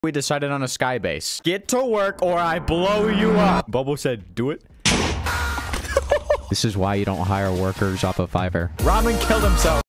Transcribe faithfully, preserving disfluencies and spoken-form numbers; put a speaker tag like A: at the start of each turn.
A: We decided on a sky base. Get to work or I blow you up. Bobo said, do it. This is why you don't hire workers off of Fiverr. Ramen killed himself.